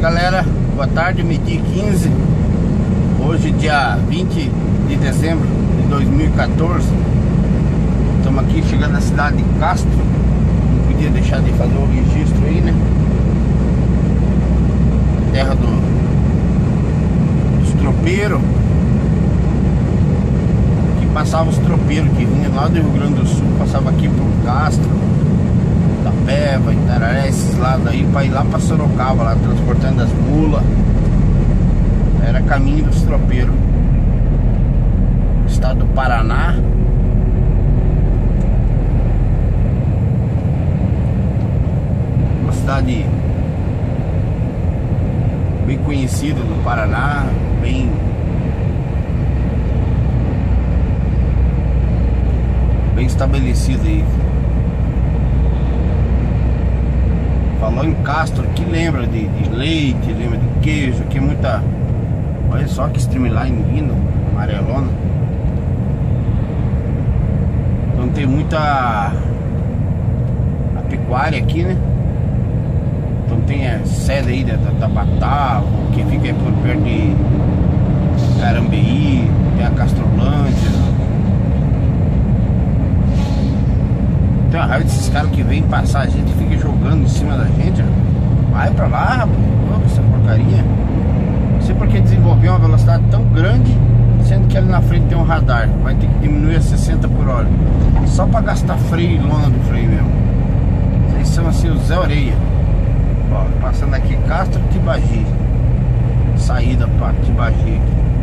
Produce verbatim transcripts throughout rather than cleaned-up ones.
Galera, boa tarde, meio-dia e quinze. Hoje dia vinte de dezembro de dois mil e quatorze. Estamos aqui chegando na cidade de Castro. Não podia deixar de fazer o registro aí, né? Terra do, dos tropeiros. Que passava os tropeiros que vinham lá do Rio Grande do Sul, passava aqui por Castro, Itapeva, Itararé, esses lados aí, para ir lá para Sorocaba, lá transportando as mulas. Era caminho dos tropeiros. Estado do Paraná. Uma cidade bem conhecida do Paraná, bem bem estabelecida aí. Falou em Castro, que lembra de, de leite, lembra de queijo, que é muita. Olha só que streamline lindo, amarelona. Então tem muita a pecuária aqui, né? Então tem a sede aí da, da Batavo, que fica aí por perto de Carambeí, tem a Castrolândia. Tem uma raiva desses caras que vêm passar a gente e fica jogando em cima da gente. Vai pra lá, rapaz. Essa porcaria. Não sei porque desenvolveu uma velocidade tão grande, sendo que ali na frente tem um radar. Vai ter que diminuir a sessenta por hora. Só pra gastar freio e lona do freio mesmo. Vocês são assim o Zé Orelha. Ó, passando aqui Castro, Tibagi. Saída pra Tibagi.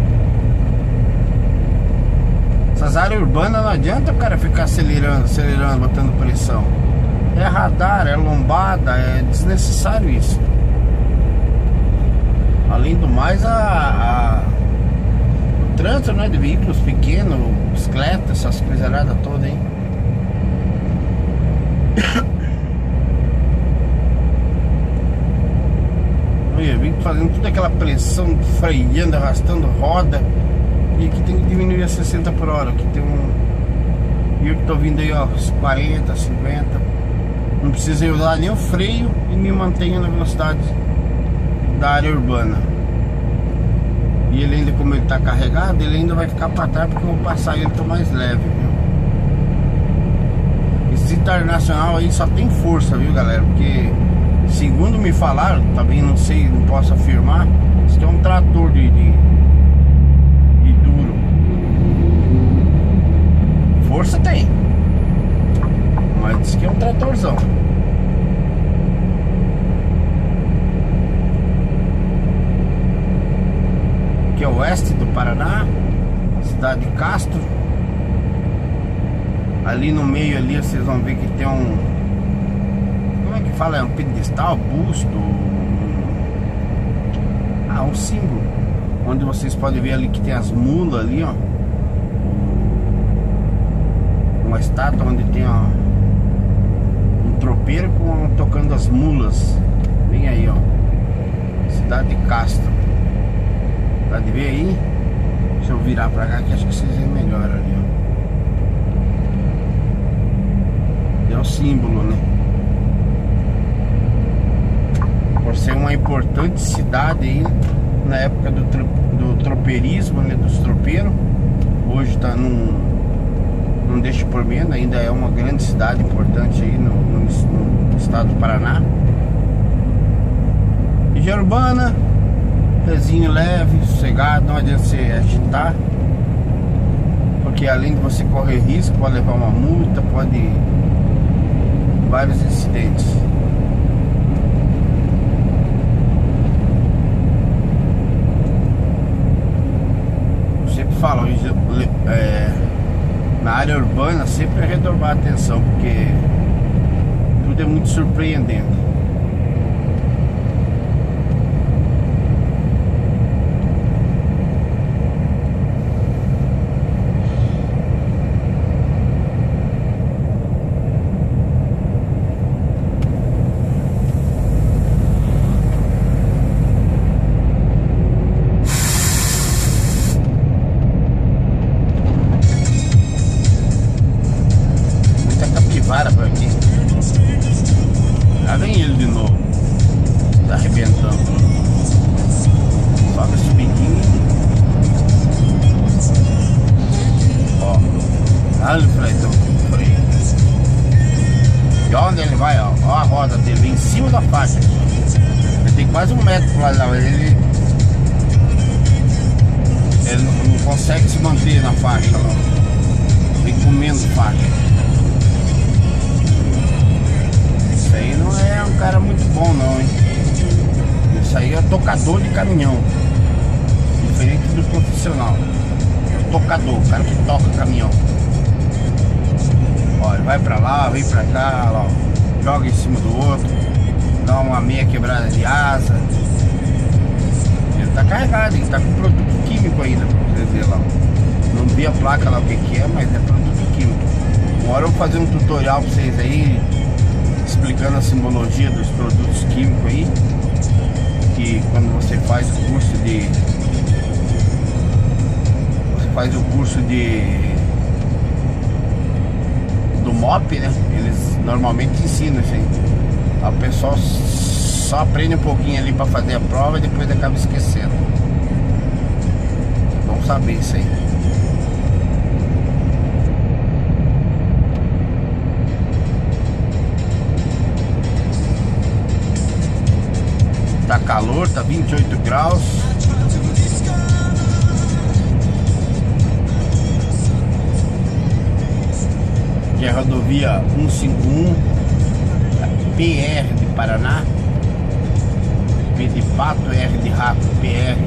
Essas áreas urbanas não adianta o cara ficar acelerando, acelerando, botando pressão. É radar, é lombada, é desnecessário isso. Além do mais, a, a o trânsito, né, de veículos pequenos, bicicleta, essas coisaradas todas aí. Olha, vem fazendo toda aquela pressão, freando, arrastando roda. E aqui tem que diminuir a sessenta por hora. Aqui tem um. E eu que tô vindo aí, ó, quarenta, cinquenta. Não precisa eu usar nem o freio e me mantenho na velocidade da área urbana. E ele ainda, como ele tá carregado, ele ainda vai ficar para trás, porque eu vou passar ele, tô mais leve, viu? Esse internacional aí só tem força, viu, galera? Porque segundo me falaram, também não sei, não posso afirmar, isso aqui é um trator de, de força tem, mas diz que é um tratorzão. Aqui é o oeste do Paraná, cidade de Castro. Ali no meio ali vocês vão ver que tem um, como é que fala, é um pedestal, busto, ah, um símbolo, onde vocês podem ver ali que tem as mulas ali, ó. Uma estátua onde tem ó, um tropeiro com, tocando as mulas. Bem aí, ó, cidade de Castro. Dá de ver aí? Deixa eu virar pra cá que acho que vocês veem melhor ali, ó. É o símbolo, né? Por ser uma importante cidade aí na época do, tro, do tropeirismo, né? Dos tropeiros. Hoje tá num, não deixe por menos, ainda é uma grande cidade importante aí no, no, no estado do Paraná. Região urbana, pezinho leve, sossegado, não adianta você agitar, porque além de você correr risco, pode levar uma multa, pode vários incidentes. Eu sempre falo, é, na área urbana sempre é redobar a atenção, porque tudo é muito surpreendente. Para por aqui. Lá vem ele. cima da faixa. Ele tem quase um metro pra lá, ele, ele não, não consegue se manter na faixa lá. Vem comendo faixa. Isso aí não é um cara muito bom não, hein? Isso aí é tocador de caminhão. Diferente do profissional. É o tocador, o cara que toca caminhão. Ó, ele vai pra lá, vem pra cá, ó, joga em cima do outro, dá uma meia quebrada de asa. Ele tá carregado, ele tá com produto químico ainda, pra você ver lá. Não vi a placa lá o que que é, mas é produto químico. Uma hora eu vou fazer um tutorial pra vocês aí, explicando a simbologia dos produtos químicos aí. Que quando você faz o curso de... Você faz o curso de... do M O P, né? Eles normalmente ensinam isso aí. O pessoal só aprende um pouquinho ali pra fazer a prova e depois acaba esquecendo. Vamos saber isso aí. Tá calor, tá vinte e oito graus. Que é a rodovia cento e cinquenta e um, P R de Paraná, P de pato, R de rato, P R.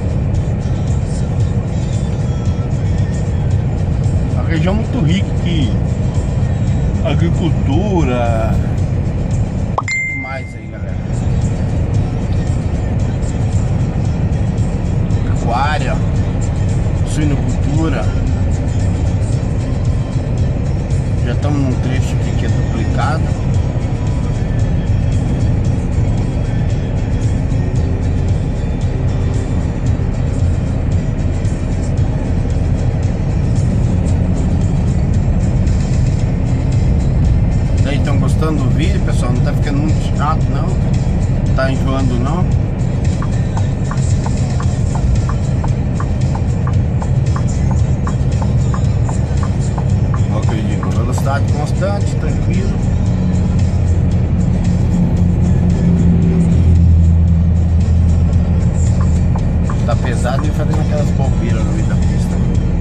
Uma região muito rica aqui, agricultura, tudo mais aí, galera. Pecuária, suinocultura. Já estamos num trecho aqui que é duplicado. E aí, estão gostando do vídeo, pessoal? Não tá ficando muito chato não? Não tá enjoando não? Velocidade constante, tranquilo. Tá pesado e fazendo aquelas bobeiras no meio da pista.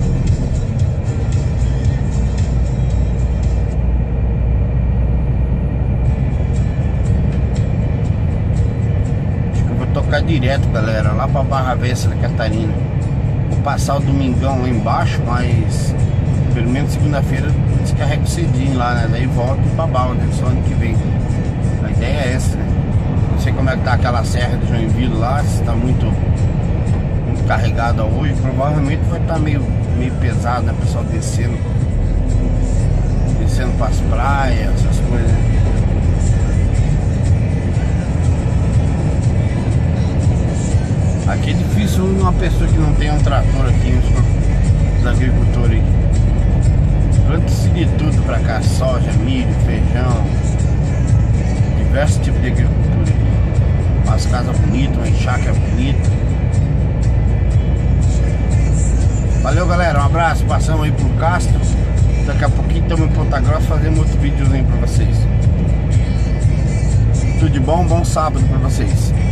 Acho que eu vou tocar direto, galera, lá pra Barra Vesta, Catarina. Vou passar o domingão lá embaixo, mas pelo menos segunda-feira descarrego cedinho lá, né? Daí volto pra Bal, né? Só ano que vem. A ideia é essa, né? Não sei como é que tá aquela serra de Joinville lá, se tá muito, muito carregada hoje. Provavelmente vai estar tá meio, meio pesado, né? O pessoal descendo Descendo pras praias, essas coisas, né? Aqui é difícil uma pessoa que não tem um trator aqui, os, os agricultores aí. Planta-se de tudo pra cá, soja, milho, feijão, diversos tipos de agricultura. Umas casas bonitas, uma chácara bonita. Valeu, galera, um abraço, passamos aí por Castro. Daqui a pouquinho estamos em Ponta Grossa fazendo outro videozinho pra vocês. Tudo de bom, bom sábado pra vocês.